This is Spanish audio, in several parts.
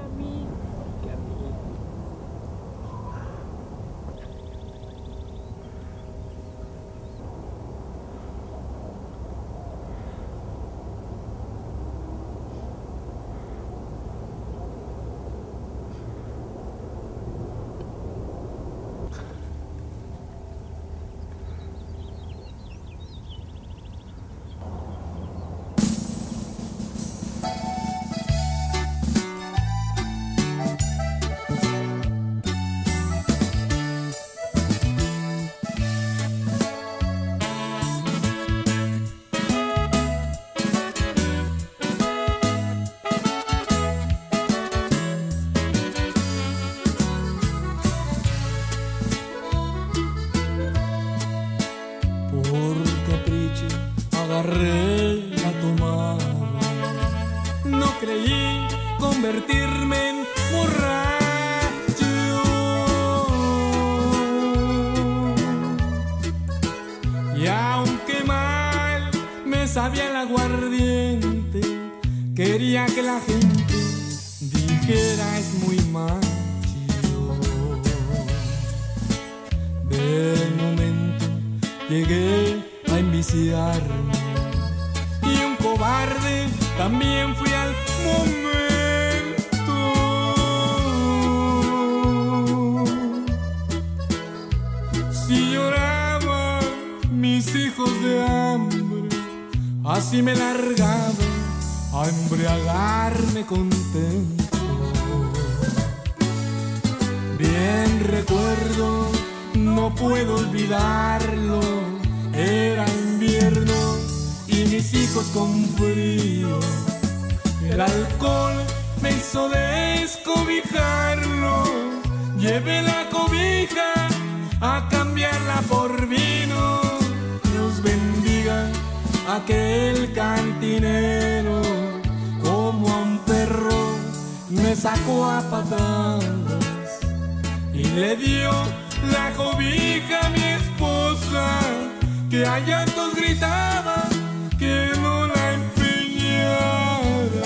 a mí, porque a mí. Agarré la tomada, no creí convertirme en borracho. Y aunque mal me sabía el aguardiente, quería que la gente dijera es muy macho. De momento llegué a enviciarme y un cobarde también fui al momento. Si lloraban mis hijos de hambre, así me largaba a embriagarme contento. Bien recuerdo, no puedo olvidarlo, era invierno y mis hijos con frío. El alcohol me hizo descobijarlo. Llevé la cobija a cambiarla por vino. Dios bendiga a aquel cantinero. Como a un perro me sacó a patadas y le dio la cobija a mi esposa, que a llantos gritaba que no la empeñara.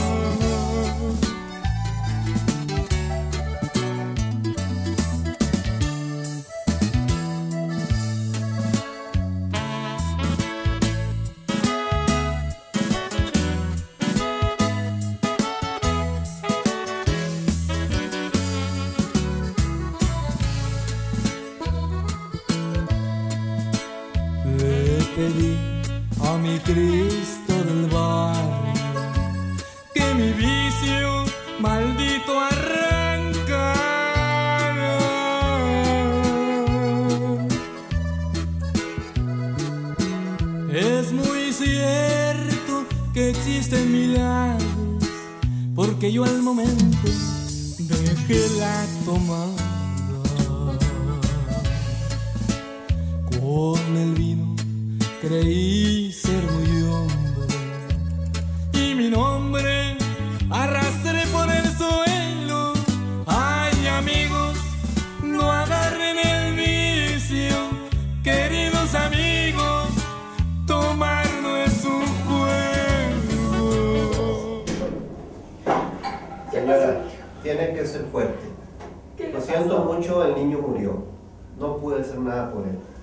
Pedí a mi Cristo del barrio que mi vicio maldito arrancara. Es muy cierto que existen milagros, porque yo al momento dejé la tomada. Con el vino creí ser muy hombre y mi nombre arrastré por el suelo. Ay, amigos, no agarren el vicio. Queridos amigos, tomar no es un juego. Señora, tiene que ser fuerte. Lo siento mucho, el niño murió. No pude hacer nada por él.